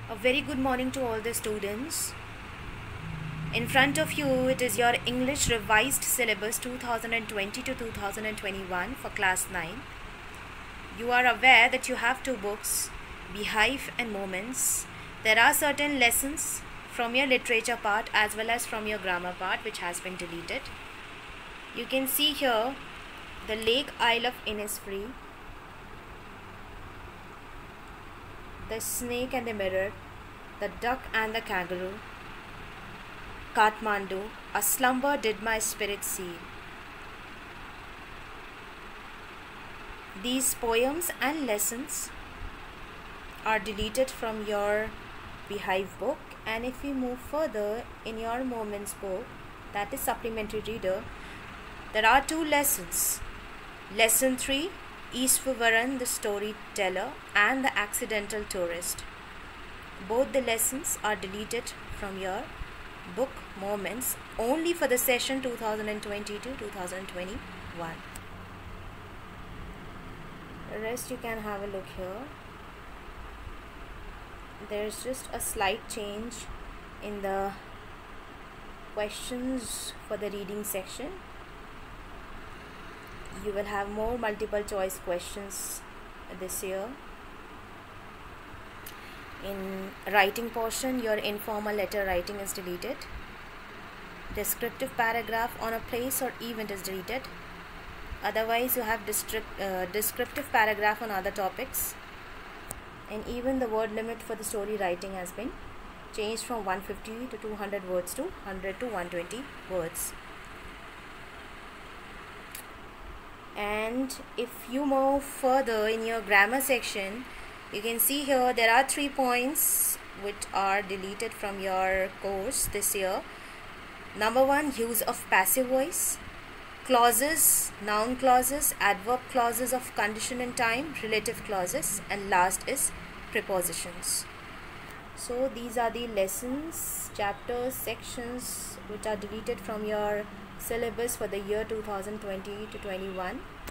A very good morning to all the students. In front of you, it is your English revised syllabus 2020 to 2021 for class 9. You are aware that you have two books, Beehive and Moments. There are certain lessons from your literature part as well as from your grammar part which has been deleted. You can see here the Lake Isle of Innisfree, the Snake and the Mirror, the Duck and the Kangaroo, Kathmandu, a slumber did my spirit seal. These poems and lessons are deleted from your Beehive book, and if we move further in your Moments book, that is supplementary reader, there are two lessons. Lesson 3, Easwaran the Storyteller and the Accidental Tourist. Both the lessons are deleted from your book Moments only for the session 2020 to 2021. The rest you can have a look here. There's just a slight change in the questions for the reading section. You will have more multiple choice questions this year. In writing portion, your informal letter writing is deleted. Descriptive paragraph on a place or event is deleted. Otherwise, you have descriptive paragraph on other topics. And even the word limit for the story writing has been changed from 150 to 200 words to 100 to 120 words. And if you move further in your grammar section, you can see here there are 3 points which are deleted from your course this year. Number 1, use of passive voice, clauses, noun clauses, adverb clauses of condition and time, relative clauses, and last is prepositions. So these are the lessons, chapters, sections which are deleted from your syllabus for the year 2020 to 21.